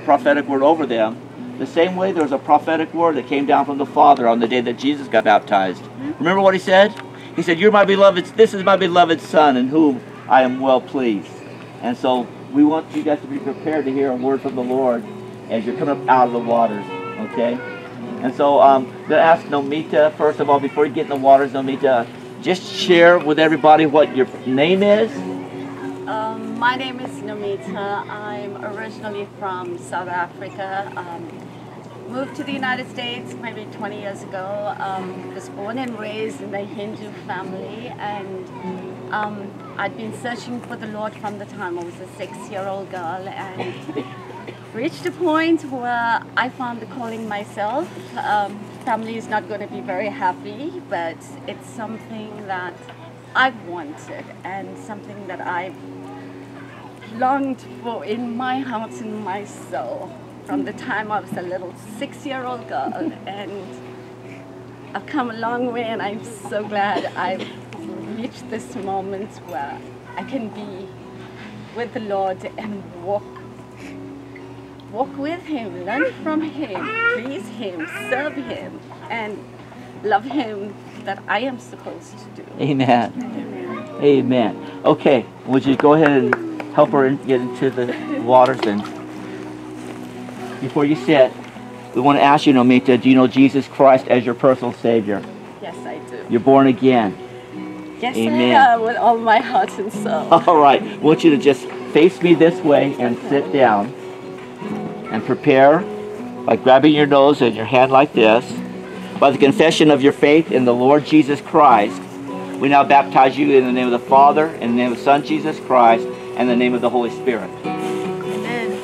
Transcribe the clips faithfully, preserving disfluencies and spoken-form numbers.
prophetic word over them, the same way there was a prophetic word that came down from the Father on the day that Jesus got baptized. Remember what he said? He said, "You're my beloved, this is my beloved Son in whom I am well pleased." And so we want you guys to be prepared to hear a word from the Lord as you're coming up out of the waters, okay? And so um, I'm going to ask Nomita, first of all, before you get in the waters, Nomita, just share with everybody what your name is. Um, my name is Nomita. I'm originally from South Africa. Um, moved to the United States maybe twenty years ago. Um, was born and raised in a Hindu family, and um, I'd been searching for the Lord from the time I was a six-year-old girl, and reached a point where I found the calling myself. Um, family is not going to be very happy, but it's something that I've wanted and something that I've longed for in my heart and my soul from the time I was a little six-year-old girl, and I've come a long way, and I'm so glad I've reached this moment where I can be with the Lord and walk walk with Him, learn from Him, please Him, serve Him, and love Him that I am supposed to do. Amen. Amen. Amen. Okay, would you go ahead and help her in, get into the waters? And before you sit, we want to ask you, Nomita, do you know Jesus Christ as your personal Savior? Yes, I do. You're born again. Yes, Amen. I am, with all my heart and soul. All right. I want you to just face me this way and sit down and prepare by grabbing your nose and your hand like this. By the confession of your faith in the Lord Jesus Christ, we now baptize you in the name of the Father, in the name of the Son Jesus Christ, and in the name of the Holy Spirit. Amen.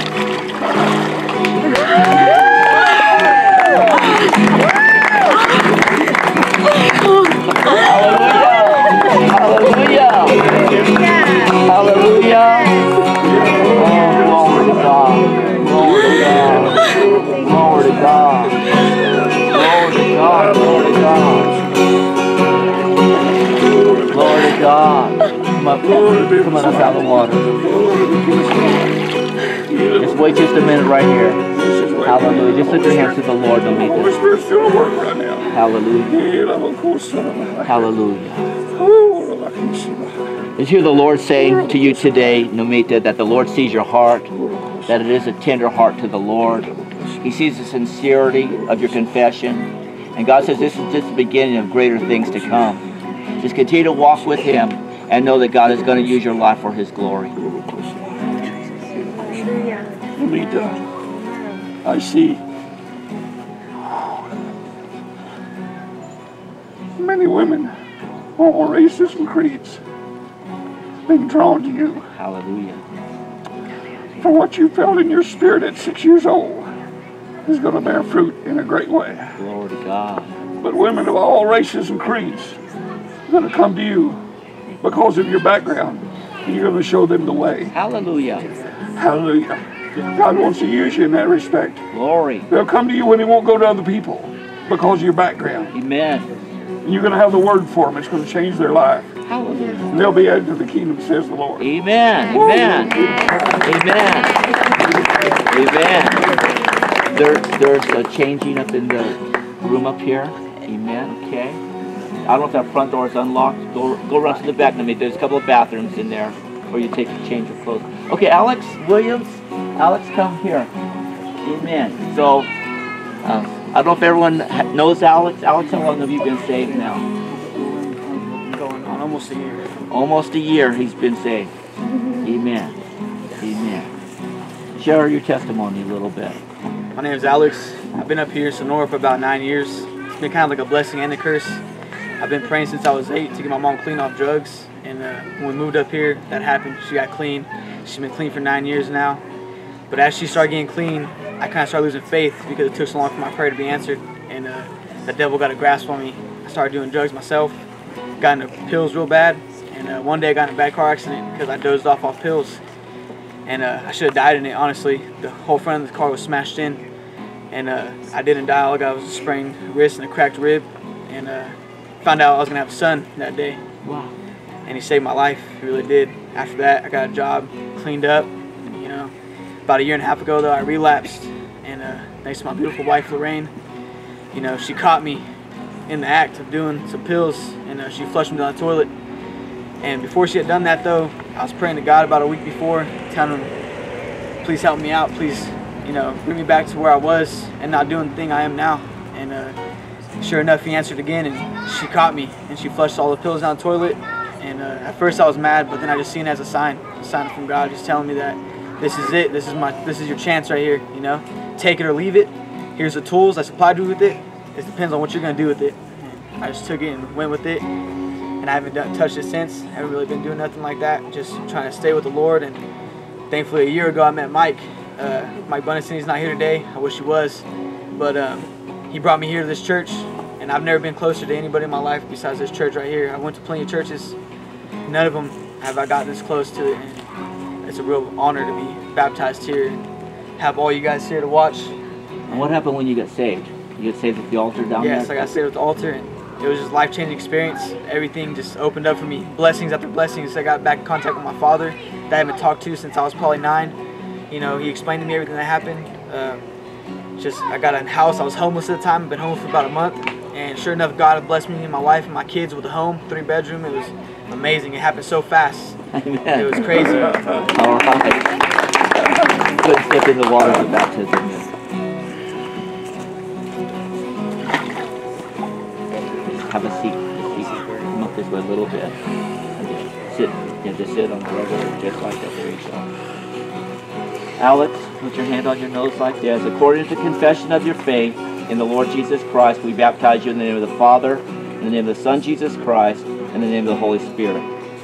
Hallelujah! Hallelujah! Hallelujah! Oh, glory to God! Glory to God! Glory to God! Glory to God! Glory to God! Glory to God! Come on, come on up out of the water. Just wait just a minute right here. Hallelujah. Just lift your hands to the Lord, Nomita. Holy Spirit's doing work right now. Hallelujah. Hallelujah. Is here the Lord saying to you today, Nomita, that the Lord sees your heart, that it is a tender heart to the Lord. He sees the sincerity of your confession. And God says this is just the beginning of greater things to come. Just continue to walk with Him and know that God is going to use your life for His glory. Nomita, I see many women, all races and creeds, being drawn to you. Hallelujah. For what you felt in your spirit at six years old is going to bear fruit in a great way. Glory to God. But women of all races and creeds are going to come to you because of your background, and you're going to show them the way. Hallelujah. Hallelujah. God wants to use you in that respect. Glory. They'll come to you when they won't go to other people because of your background. Amen. And you're going to have the word for them. It's going to change their life. Hallelujah. And they'll be added to the kingdom, says the Lord. Amen. Amen. Amen. Amen. There, there's a changing up in the room up here. Amen. Okay. I don't know if that front door is unlocked. Go, go around to the back. There's a couple of bathrooms in there where you take a change of clothes. Okay, Alex Williams. Alex, come here. Amen. So, um, I don't know if everyone knows Alex. Alex, how long have you been saved now? Going on almost a year. Almost a year he's been saved. Amen. Amen. Share your testimony a little bit. My name is Alex. I've been up here in Sonora for about nine years. It's been kind of like a blessing and a curse. I've been praying since I was eight to get my mom clean off drugs. And uh, when we moved up here, that happened. She got clean. She's been clean for nine years now. But as she started getting clean, I kind of started losing faith because it took so long for my prayer to be answered. And uh, the devil got a grasp on me. I started doing drugs myself. Got into pills real bad. And uh, one day I got in a bad car accident because I dozed off off pills. And uh, I should have died in it, honestly. The whole front of the car was smashed in. And uh, I didn't die. All I got was a sprained wrist and a cracked rib. And uh, found out I was going to have a son that day. Wow. And he saved my life. He really did. After that, I got a job, cleaned up, you know. about a year and a half ago, though, I relapsed, and uh, thanks to my beautiful wife, Lorraine, you know, she caught me in the act of doing some pills, and uh, she flushed me down the toilet. And before she had done that, though, I was praying to God about a week before, telling him, please help me out, please, you know, bring me back to where I was and not doing the thing I am now. And uh, sure enough, he answered again, and she caught me, and she flushed all the pills down the toilet. And uh, at first I was mad, but then I just seen it as a sign, a sign from God, just telling me that this is it, this is my, this is your chance right here, you know, take it or leave it. Here's the tools I supplied you with it. It depends on what you're gonna do with it. And I just took it and went with it, and I haven't done, touched it since. I haven't really been doing nothing like that, just trying to stay with the Lord. And thankfully, a year ago, I met Mike. Uh, Mike Bunnison, he's not here today. I wish he was, but um, he brought me here to this church, and I've never been closer to anybody in my life besides this church right here. I went to plenty of churches. None of them have I gotten this close to it, and it's a real honor to be baptized here and have all you guys here to watch. And what happened when you got saved? You got saved at the altar down yes, there? Yes, I got saved at the altar, and it was just a life-changing experience. Everything just opened up for me. Blessings after blessings. I got back in contact with my father that I haven't talked to since I was probably nine. You know, he explained to me everything that happened. Um, just, I got a house. I was homeless at the time. I've been homeless for about a month. And sure enough, God had blessed me and my wife and my kids with a home, three bedroom. It was amazing. It happened so fast. Amen. It was crazy. All right. Good step in the waters of baptism. Have a seat. Just seat. Come up this way a little bit. And just sit. Yeah, just sit on the rubber, just like that. There you go. Alex, put your hand on your nose like this. According to the confession of your faith in the Lord Jesus Christ, we baptize you in the name of the Father, in the name of the Son Jesus Christ, and in the name of the Holy Spirit.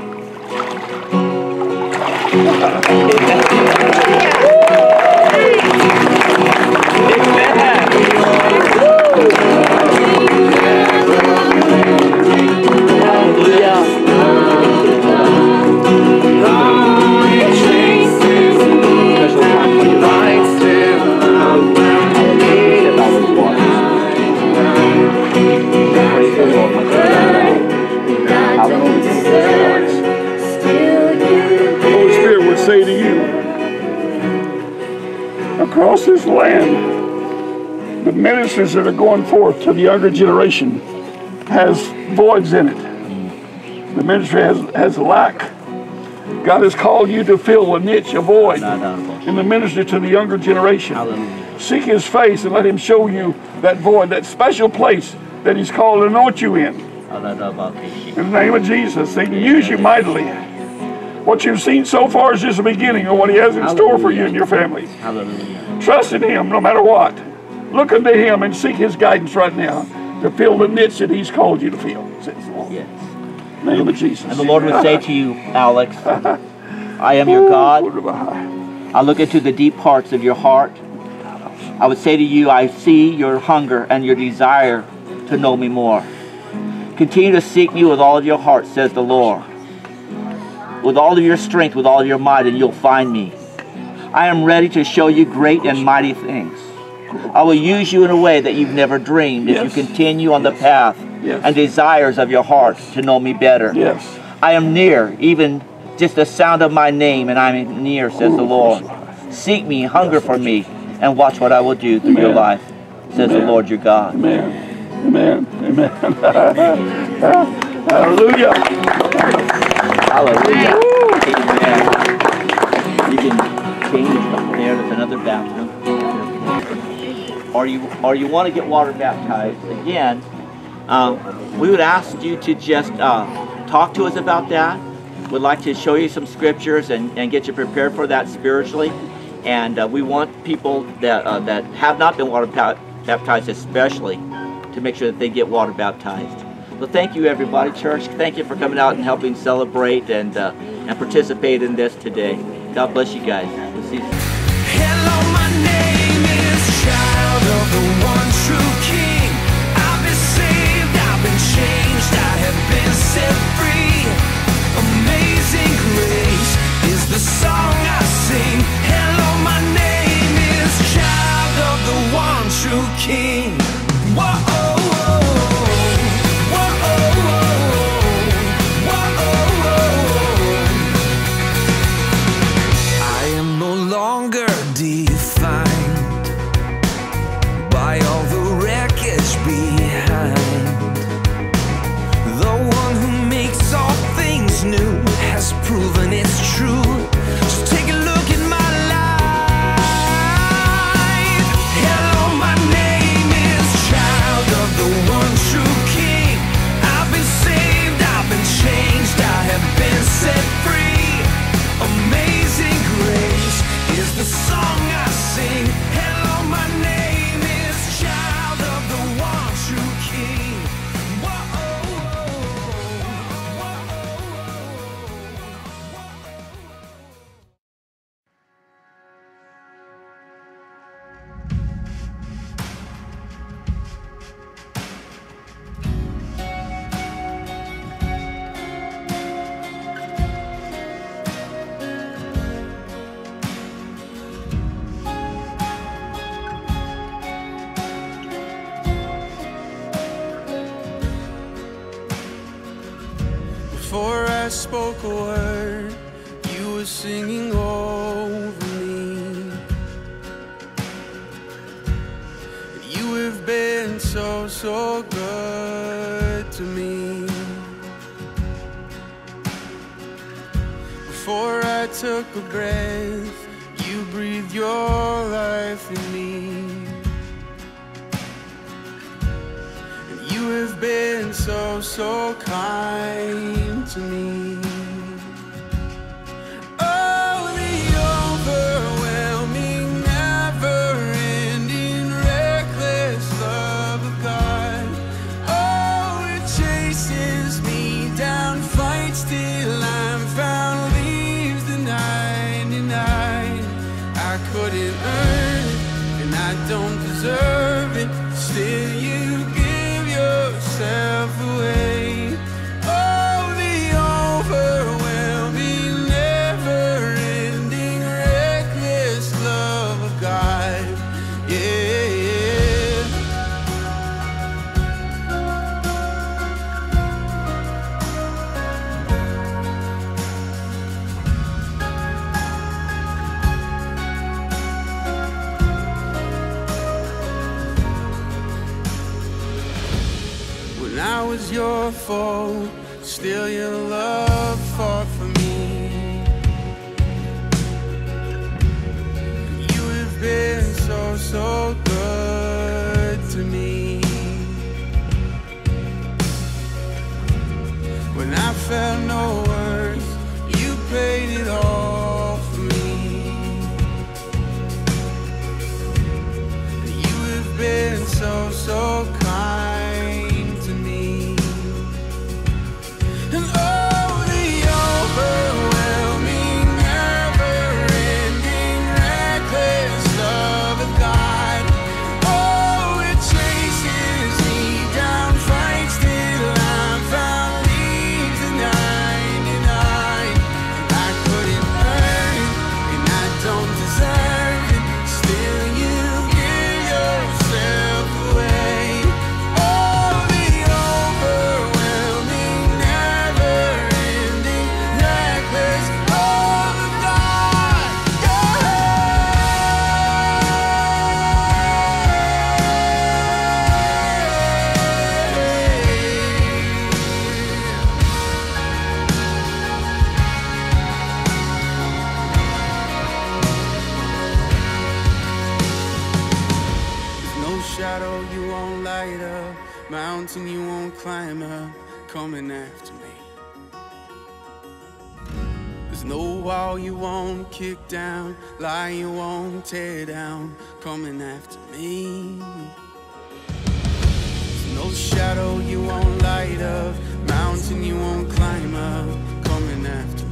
Say to you, across this land, the ministries that are going forth to the younger generation has voids in it. The ministry has, has lack. God has called you to fill a niche, a void in the ministry to the younger generation. Hallelujah. Seek His face and let Him show you that void, that special place that He's called to anoint you in. In the name of Jesus, He can use you mightily. What you've seen so far is just the beginning of what He has in Hallelujah. Store for you and your family. Hallelujah. Trust in Him no matter what. Look unto Him and seek His guidance right now to fill the niche that He's called you to fill. Says the Lord. Yes. In the name of Jesus. And the Lord would say to you, Alex, I am your God. I look into the deep parts of your heart. I would say to you, I see your hunger and your desire to know me more. Continue to seek me with all of your heart, says the Lord. With all of your strength, with all of your might, and you'll find me. I am ready to show you great and mighty things. I will use you in a way that you've never dreamed yes. if you continue on the path yes. and desires of your heart to know me better. Yes. I am near, even just the sound of my name, and I am near, says the Lord. Seek me, hunger for me, and watch what I will do through Amen. Your life, says Amen. The Lord your God. Amen. Amen. Amen. Hallelujah. Hallelujah. Amen. You can change up there. There's another bathroom. Or you, or you want to get water baptized again? Um, we would ask you to just uh, talk to us about that. We'd like to show you some scriptures and, and get you prepared for that spiritually. And uh, we want people that uh, that have not been water baptized, especially, to make sure that they get water baptized. Well, thank you, everybody, church. Thank you for coming out and helping celebrate and uh, and participate in this today. God bless you guys. We'll see you. Hello, my name is Child of the One True King. I've been saved, I've been changed, I have been set free. Amazing grace is the song I sing. Hello, my name is Child of the One True King. Whoa. Long spoke a word, you were singing over me. You have been so, so good to me. Before I took a breath, you breathed your life in me. And you have been so, so kind to me. Oh, the overwhelming, never-ending, reckless love of God. Oh, it chases me down, fights till I'm found. I couldn't earn it, and I don't deserve it. Still, you give yourself away. Oh, the overwhelming, never-ending, reckless love of God. Yeah. When I was your foe, still your love fought for me. You have been so, so good to me. When I felt no worth, you paid it all for me. You have been so, so kind. And oh, the overwhelming, never-ending, reckless love of God. Oh, it chases me down, fights till I'm found, leaves the ninety-nine. I couldn't earn it, and I don't deserve it. Still, you give yourself away. Oh, the overwhelming, shadow you won't light up, mountain you won't climb up, coming after me. There's no wall you won't kick down, lie you won't tear down, coming after me. There's no shadow you won't light up, mountain you won't climb up, coming after me.